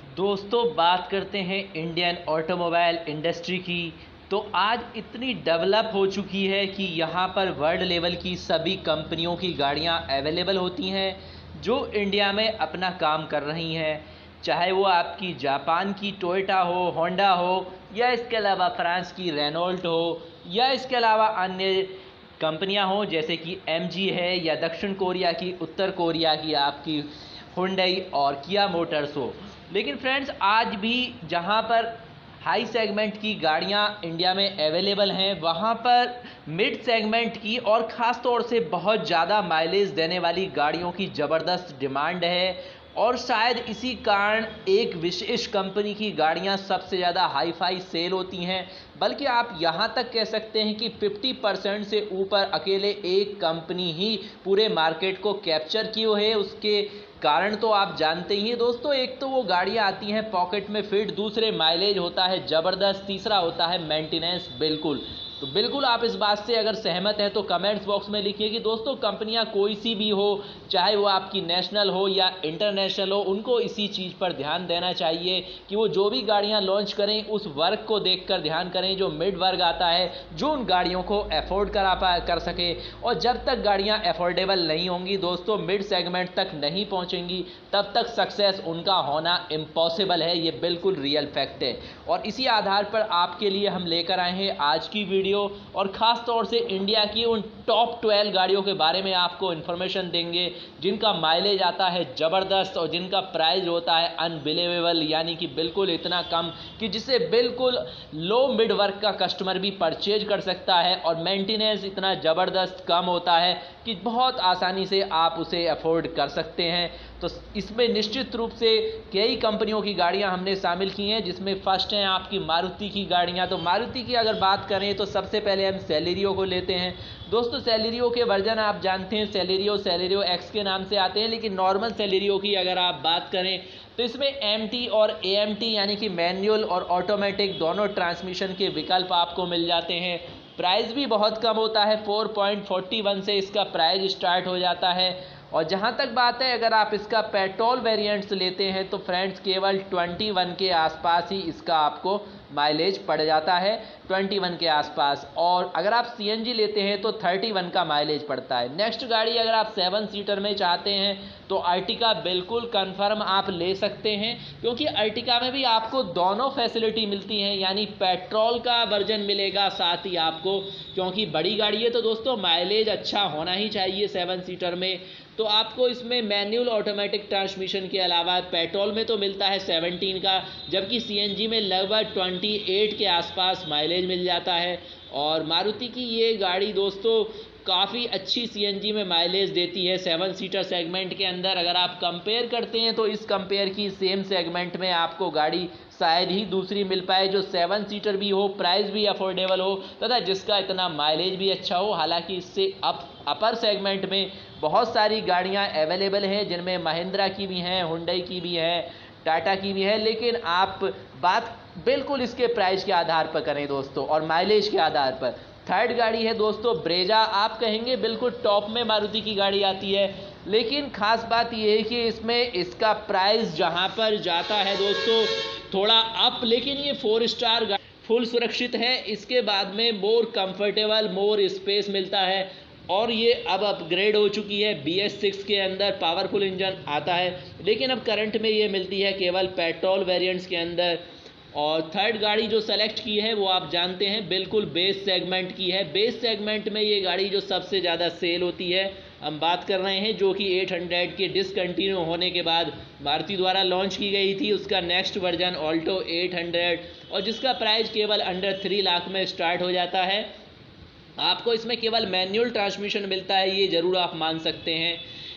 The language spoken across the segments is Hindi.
दोस्तों बात करते हैं इंडियन ऑटोमोबाइल इंडस्ट्री की। तो आज इतनी डेवलप हो चुकी है कि यहाँ पर वर्ल्ड लेवल की सभी कंपनियों की गाड़ियाँ अवेलेबल होती हैं जो इंडिया में अपना काम कर रही हैं। चाहे वो आपकी जापान की टोयोटा हो, होंडा हो, या इसके अलावा फ्रांस की रेनॉल्ट हो, या इसके अलावा अन्य कंपनियां हों जैसे कि एमजी है, या दक्षिण कोरिया की, उत्तर कोरिया की आपकी हुंडई और किया मोटर्स हो। लेकिन फ्रेंड्स आज भी जहां पर हाई सेगमेंट की गाड़ियां इंडिया में अवेलेबल हैं वहां पर मिड सेगमेंट की और ख़ास तौर से बहुत ज़्यादा माइलेज देने वाली गाड़ियों की ज़बरदस्त डिमांड है। और शायद इसी कारण एक विशेष कंपनी की गाड़ियां सबसे ज़्यादा हाई फाई सेल होती हैं। बल्कि आप यहां तक कह सकते हैं कि 50% से ऊपर अकेले एक कंपनी ही पूरे मार्केट को कैप्चर किए है। उसके कारण तो आप जानते ही हैं दोस्तों, एक तो वो गाड़ियां आती हैं पॉकेट में फिट, दूसरे माइलेज होता है ज़बरदस्त, तीसरा होता है मेंटेनेंस बिल्कुल। तो बिल्कुल आप इस बात से अगर सहमत हैं तो कमेंट्स बॉक्स में लिखिए कि दोस्तों कंपनियां कोई सी भी हो, चाहे वो आपकी नेशनल हो या इंटरनेशनल हो, उनको इसी चीज़ पर ध्यान देना चाहिए कि वो जो भी गाड़ियां लॉन्च करें उस वर्ग को देखकर ध्यान करें जो मिड वर्ग आता है, जो उन गाड़ियों को अफोर्ड कर सके। और जब तक गाड़ियां अफोर्डेबल नहीं होंगी दोस्तों, मिड सेगमेंट तक नहीं पहुंचेंगी, तब तक सक्सेस उनका होना इम्पॉसिबल है। ये बिल्कुल रियल फैक्ट है। और इसी आधार पर आपके लिए हम लेकर आए हैं आज की वीडियो, और ख़ास तौर से इंडिया की उन टॉप 12 गाड़ियों के बारे में आपको इन्फॉर्मेशन देंगे जिनका माइलेज आता है ज़बरदस्त और जिनका प्राइस होता है अनबिलीवेबल, यानी कि बिल्कुल इतना कम कि जिसे बिल्कुल लो मिड वर्ग का कस्टमर भी परचेज कर सकता है। और मेंटेनेंस इतना ज़बरदस्त कम होता है कि बहुत आसानी से आप उसे अफोर्ड कर सकते हैं। तो इसमें निश्चित रूप से कई कंपनियों की गाड़ियां हमने शामिल की हैं, जिसमें फर्स्ट हैं आपकी मारुति की गाड़ियां। तो मारुति की अगर बात करें तो सबसे पहले हम सेलेरियो को लेते हैं। दोस्तों सेलेरियो के वर्जन आप जानते हैं, सेलेरियो एक्स के नाम से आते हैं, लेकिन नॉर्मल सेलेरियो की अगर आप बात करें तो इसमें एमटी और एएमटी यानी कि मैनुअल और ऑटोमेटिक दोनों ट्रांसमिशन के विकल्प आपको मिल जाते हैं। प्राइस भी बहुत कम होता है, 4.41 से इसका प्राइस स्टार्ट हो जाता है। और जहाँ तक बात है अगर आप इसका पेट्रोल वेरिएंट्स लेते हैं तो फ्रेंड्स केवल 21 के आसपास ही इसका आपको माइलेज पड़ जाता है, 21 के आसपास। और अगर आप सीएनजी लेते हैं तो 31 का माइलेज पड़ता है। नेक्स्ट गाड़ी अगर आप 7 सीटर में चाहते हैं तो अर्टिगा बिल्कुल कंफर्म आप ले सकते हैं, क्योंकि अर्टिगा में भी आपको दोनों फैसिलिटी मिलती हैं, यानी पेट्रोल का वर्जन मिलेगा साथ ही आपको, क्योंकि बड़ी गाड़ी है तो दोस्तों माइलेज अच्छा होना ही चाहिए 7 सीटर में। तो आपको इसमें मैनुअल ऑटोमेटिक ट्रांसमिशन के अलावा पेट्रोल में तो मिलता है 17 का, जबकि सीएनजी में लगभग 28 के आसपास माइलेज मिल जाता है। और मारुति की ये गाड़ी दोस्तों काफ़ी अच्छी सीएनजी में माइलेज देती है 7 सीटर सेगमेंट के अंदर। अगर आप कंपेयर करते हैं तो इस कंपेयर की सेम सेगमेंट में आपको गाड़ी शायद ही दूसरी मिल पाए जो 7 सीटर भी हो, प्राइस भी अफोर्डेबल हो, तथा जिसका इतना माइलेज भी अच्छा हो। हालांकि इससे अपर सेगमेंट में बहुत सारी गाड़ियां अवेलेबल हैं, जिनमें महिंद्रा की भी हैं, हुंडई की भी है, टाटा की भी है। लेकिन आप बात बिल्कुल इसके प्राइस के आधार पर करें दोस्तों और माइलेज के आधार पर। थर्ड गाड़ी है दोस्तों ब्रेजा। आप कहेंगे बिल्कुल टॉप में मारुति की गाड़ी आती है, लेकिन खास बात यह है कि इसमें इसका प्राइस जहां पर जाता है दोस्तों थोड़ा अप, लेकिन ये 4 स्टार गाड़ी फुल सुरक्षित है। इसके बाद में मोर कंफर्टेबल, मोर स्पेस मिलता है, और ये अब अपग्रेड हो चुकी है, BS6 के अंदर पावरफुल इंजन आता है, लेकिन अब करंट में ये मिलती है केवल पेट्रोल वेरिएंट्स के अंदर। और थर्ड गाड़ी जो सेलेक्ट की है वो आप जानते हैं बिल्कुल बेस सेगमेंट की है। बेस सेगमेंट में ये गाड़ी जो सबसे ज़्यादा सेल होती है हम बात कर रहे हैं, जो कि 800 के डिसकंटिन्यू होने के बाद मारुति द्वारा लॉन्च की गई थी, उसका नेक्स्ट वर्जन ऑल्टो 800, और जिसका प्राइस केवल अंडर 3 लाख में स्टार्ट हो जाता है। आपको इसमें केवल मैनुअल ट्रांसमिशन मिलता है, ये ज़रूर आप मान सकते हैं।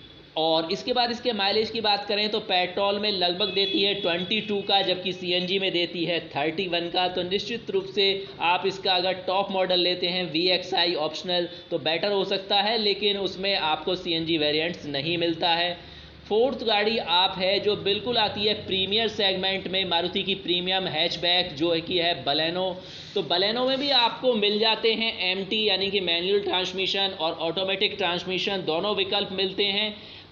और इसके बाद इसके माइलेज की बात करें तो पेट्रोल में लगभग देती है 22 का, जबकि सीएनजी में देती है 31 का। तो निश्चित रूप से आप इसका अगर टॉप मॉडल लेते हैं VXI ऑप्शनल तो बेटर हो सकता है, लेकिन उसमें आपको सीएनजी वेरिएंट्स नहीं मिलता है। फोर्थ गाड़ी आप है जो बिल्कुल आती है प्रीमियर सेगमेंट में, मारुति की प्रीमियम हैचबैक जो है कि है बलेनो। तो बलेनो में भी आपको मिल जाते हैं MT यानी कि मैनुअल ट्रांसमिशन और ऑटोमेटिक ट्रांसमिशन, दोनों विकल्प मिलते हैं।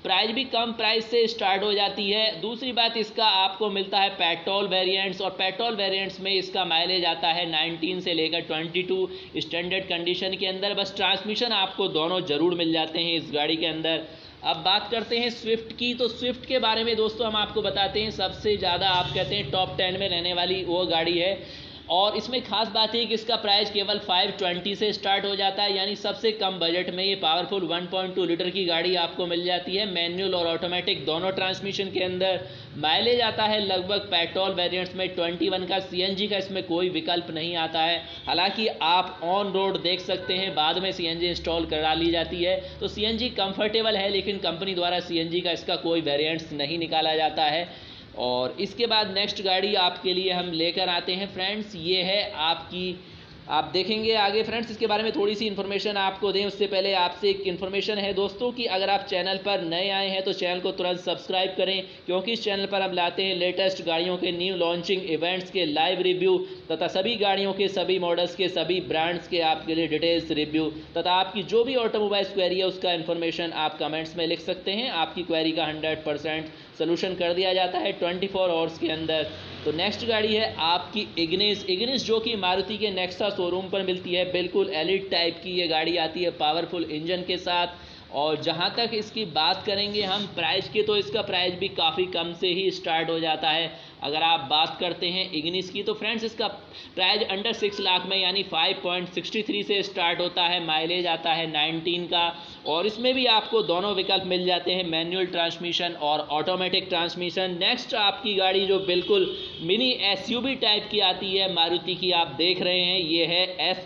प्राइस भी कम प्राइस से स्टार्ट हो जाती है। दूसरी बात, इसका आपको मिलता है पेट्रोल वेरिएंट्स, और पेट्रोल वेरिएंट्स में इसका माइलेज आता है 19 से लेकर 22 स्टैंडर्ड कंडीशन के अंदर। बस ट्रांसमिशन आपको दोनों ज़रूर मिल जाते हैं इस गाड़ी के अंदर। अब बात करते हैं स्विफ्ट की। तो स्विफ्ट के बारे में दोस्तों हम आपको बताते हैं, सबसे ज़्यादा आप कहते हैं टॉप 10 में रहने वाली वो गाड़ी है, और इसमें खास बात है कि इसका प्राइस केवल 520 से स्टार्ट हो जाता है, यानी सबसे कम बजट में ये पावरफुल 1.2 लीटर की गाड़ी आपको मिल जाती है, मैनुअल और ऑटोमेटिक दोनों ट्रांसमिशन के अंदर। माइलेज आता है लगभग पेट्रोल वेरिएंट्स में 21 का, सीएनजी का इसमें कोई विकल्प नहीं आता है। हालांकि आप ऑन रोड देख सकते हैं बाद में सीएनजी इंस्टॉल करा ली जाती है, तो सीएनजी कंफर्टेबल है, लेकिन कंपनी द्वारा सीएनजी का इसका कोई वेरिएंट्स नहीं निकाला जाता है। और इसके बाद नेक्स्ट गाड़ी आपके लिए हम लेकर आते हैं फ्रेंड्स, ये है आपकी, आप देखेंगे आगे फ्रेंड्स। इसके बारे में थोड़ी सी इन्फॉर्मेशन आपको दें उससे पहले आपसे एक इन्फॉर्मेशन है दोस्तों कि अगर आप चैनल पर नए आए हैं तो चैनल को तुरंत सब्सक्राइब करें, क्योंकि इस चैनल पर हम लाते हैं लेटेस्ट गाड़ियों के न्यू लॉन्चिंग इवेंट्स के लाइव रिव्यू तथा सभी गाड़ियों के सभी मॉडल्स के सभी ब्रांड्स के आपके लिए डिटेल्स रिव्यू, तथा आपकी जो भी ऑटोमोबाइल्स क्वेरी है उसका इन्फॉर्मेशन आप कमेंट्स में लिख सकते हैं। आपकी क्वेरी का 100% सोल्यूशन कर दिया जाता है 24 आवर्स के अंदर। तो नेक्स्ट गाड़ी है आपकी इग्निस जो कि मारुति के नेक्सा शोरूम पर मिलती है। बिल्कुल एलिट टाइप की ये गाड़ी आती है पावरफुल इंजन के साथ। और जहाँ तक इसकी बात करेंगे हम प्राइस की, तो इसका प्राइस भी काफ़ी कम से ही स्टार्ट हो जाता है। अगर आप बात करते हैं इग्निस की, तो फ्रेंड्स इसका प्राइस अंडर 6 लाख में यानी 5.63 से स्टार्ट होता है। माइलेज आता है 19 का, और इसमें भी आपको दोनों विकल्प मिल जाते हैं, मैनुअल ट्रांसमिशन और ऑटोमेटिक ट्रांसमिशन। नेक्स्ट आपकी गाड़ी जो बिल्कुल मिनी एसयूवी टाइप की आती है मारुति की, आप देख रहे हैं, ये है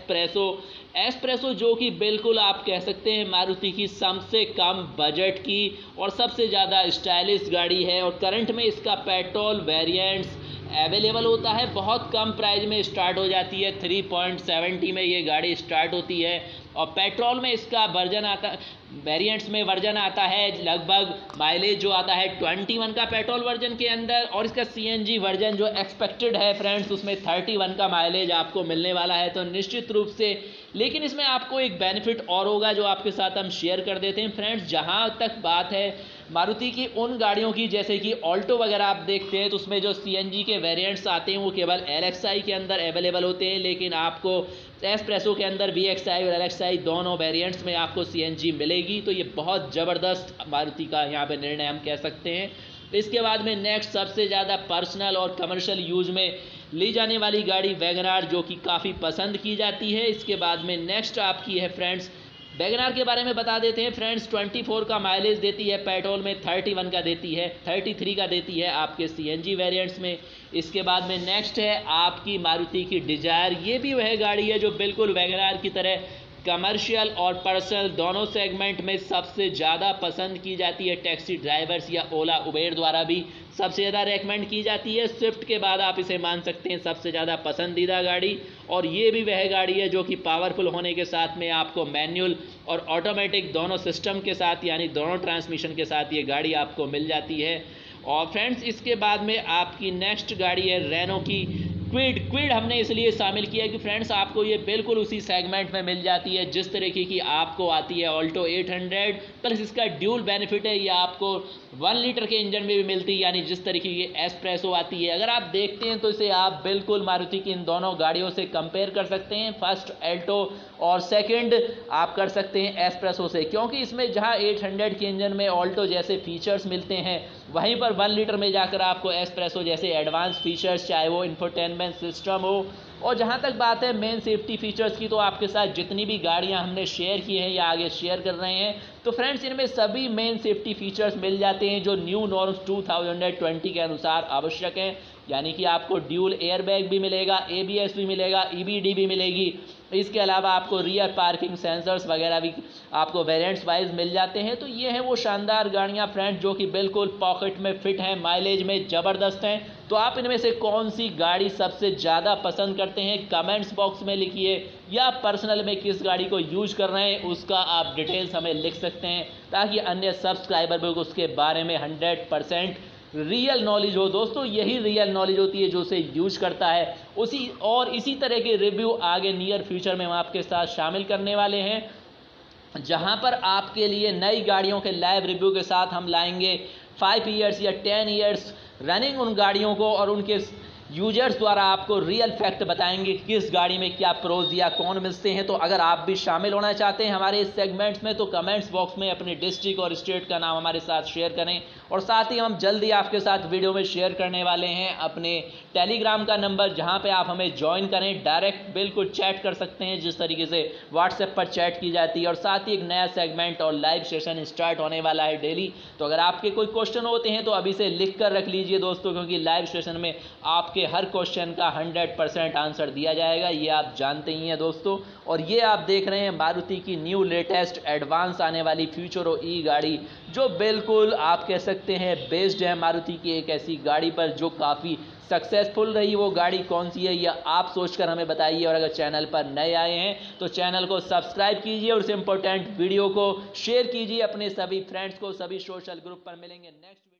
एस्प्रेसो जो कि बिल्कुल आप कह सकते हैं मारुति की सबसे कम बजट की और सबसे ज़्यादा स्टाइलिश गाड़ी है। और करंट में इसका पेट्रोल वेरिएंट्स अवेलेबल होता है, बहुत कम प्राइस में स्टार्ट हो जाती है, 3.70 में ये गाड़ी स्टार्ट होती है। और पेट्रोल में इसका वर्जन आता, वेरिएंट्स में वर्जन आता है लगभग, माइलेज जो आता है 21 का पेट्रोल वर्जन के अंदर, और इसका सीएनजी वर्जन जो एक्सपेक्टेड है फ्रेंड्स उसमें 31 का माइलेज आपको मिलने वाला है। तो निश्चित रूप से, लेकिन इसमें आपको एक बेनिफिट और होगा जो आपके साथ हम शेयर कर देते हैं फ्रेंड्स। जहां तक बात है मारुति की उन गाड़ियों की, जैसे कि ऑल्टो वगैरह आप देखते हैं, तो उसमें जो सीएनजी के वेरिएंट्स आते हैं वो केवल एलएक्सआई के अंदर अवेलेबल होते हैं, लेकिन आपको एस्प्रेसो के अंदर वीएक्सआई और एलएक्सआई दोनों वेरिएंट्स में आपको सीएनजी मिलेगी। तो ये बहुत ज़बरदस्त मारुति का यहाँ पे निर्णय हम कह सकते हैं। इसके बाद में नेक्स्ट सबसे ज़्यादा पर्सनल और कमर्शियल यूज़ में ली जाने वाली गाड़ी वैगनार, जो कि काफ़ी पसंद की जाती है। इसके बाद में नेक्स्ट आपकी है फ्रेंड्स, वैगनार के बारे में बता देते हैं फ्रेंड्स। 24 का माइलेज देती है पेट्रोल में, 31 का देती है, 33 का देती है आपके सीएनजी वेरिएंट्स में। इसके बाद में नेक्स्ट है आपकी मारुति की डिजायर। ये भी वह गाड़ी है जो बिल्कुल वैगनार की तरह कमर्शियल और पर्सनल दोनों सेगमेंट में सबसे ज़्यादा पसंद की जाती है। टैक्सी ड्राइवर्स या ओला उबेर द्वारा भी सबसे ज़्यादा रेकमेंड की जाती है। स्विफ्ट के बाद आप इसे मान सकते हैं सबसे ज़्यादा पसंदीदा गाड़ी। और ये भी वह गाड़ी है जो कि पावरफुल होने के साथ में आपको मैनुअल और ऑटोमेटिक दोनों सिस्टम के साथ, यानी दोनों ट्रांसमिशन के साथ ये गाड़ी आपको मिल जाती है। और फ्रेंड्स इसके बाद में आपकी नेक्स्ट गाड़ी है रेनो की क्विड हमने इसलिए शामिल किया कि फ्रेंड्स आपको ये बिल्कुल उसी सेगमेंट में मिल जाती है जिस तरीके की आपको आती है ऑल्टो 800, प्लस इसका ड्यूल बेनिफिट है, ये आपको 1 लीटर के इंजन में भी मिलती है, यानी जिस तरीके की एस्प्रेसो आती है। अगर आप देखते हैं तो इसे आप बिल्कुल मारुति की इन दोनों गाड़ियों से कंपेयर कर सकते हैं, फर्स्ट एल्टो और सेकंड आप कर सकते हैं एस्प्रेसो से, क्योंकि इसमें जहां 800 के इंजन में ऑल्टो जैसे फीचर्स मिलते हैं, वहीं पर 1 लीटर में जाकर आपको एस्प्रेसो जैसे एडवांस फीचर्स, चाहे वो इंफोटेनमेंट सिस्टम हो। और जहां तक बात है मेन सेफ्टी फीचर्स की, तो आपके साथ जितनी भी गाड़ियां हमने शेयर की हैं या आगे शेयर कर रहे हैं, तो फ्रेंड्स इनमें सभी मेन सेफ्टी फीचर्स मिल जाते हैं जो न्यू नॉर्म्स 2020 के अनुसार आवश्यक हैं। यानी कि आपको ड्यूल एयरबैग भी मिलेगा, ABS भी मिलेगा, EBD भी मिलेगी। इसके अलावा आपको रियर पार्किंग सेंसर्स वगैरह भी आपको वेरिएंट्स वाइज मिल जाते हैं। तो ये हैं वो शानदार गाड़ियाँ फ्रेंड्स जो कि बिल्कुल पॉकेट में फिट हैं, माइलेज में ज़बरदस्त हैं। तो आप इनमें से कौन सी गाड़ी सबसे ज़्यादा पसंद करते हैं कमेंट्स बॉक्स में लिखिए, या पर्सनल में किस गाड़ी को यूज कर रहे हैं उसका आप डिटेल्स हमें लिख सकते हैं, ताकि अन्य सब्सक्राइबर भी उसके बारे में 100% रियल नॉलेज हो। दोस्तों यही रियल नॉलेज होती है जो उसे यूज करता है। इसी तरह के रिव्यू आगे नियर फ्यूचर में हम आपके साथ शामिल करने वाले हैं। जहां पर आपके लिए नई गाड़ियों के लाइव रिव्यू के साथ हम लाएंगे 5 ईयर्स या 10 ईयर्स रनिंग उन गाड़ियों को, और उनके यूजर्स द्वारा आपको रियल फैक्ट बताएंगे कि किस गाड़ी में क्या प्रोज या कौन मिलते हैं। तो अगर आप भी शामिल होना चाहते हैं हमारे इस सेगमेंट्स में तो कमेंट्स बॉक्स में अपने डिस्ट्रिक्ट और स्टेट का नाम हमारे साथ शेयर करें, और साथ ही हम जल्दी आपके साथ वीडियो में शेयर करने वाले हैं अपने टेलीग्राम का नंबर, जहां पे आप हमें ज्वाइन करें, डायरेक्ट बिल्कुल चैट कर सकते हैं जिस तरीके से व्हाट्सएप पर चैट की जाती है। और साथ ही एक नया सेगमेंट और लाइव सेशन स्टार्ट होने वाला है डेली। तो अगर आपके कोई क्वेश्चन होते हैं तो अभी से लिख कर रख लीजिए दोस्तों, क्योंकि लाइव सेशन में आपके हर क्वेश्चन का 100% आंसर दिया जाएगा, ये आप जानते ही हैं दोस्तों। और ये आप देख रहे हैं मारुति की न्यू लेटेस्ट एडवांस आने वाली फ्यूचरो ई गाड़ी, जो बिल्कुल आप कह सकते हैं बेस्ड है मारुति की एक ऐसी गाड़ी पर जो काफ़ी सक्सेसफुल रही। वो गाड़ी कौन सी है यह आप सोचकर हमें बताइए, और अगर चैनल पर नए आए हैं तो चैनल को सब्सक्राइब कीजिए और इस इंपॉर्टेंट वीडियो को शेयर कीजिए अपने सभी फ्रेंड्स को। सभी सोशल ग्रुप पर मिलेंगे नेक्स्ट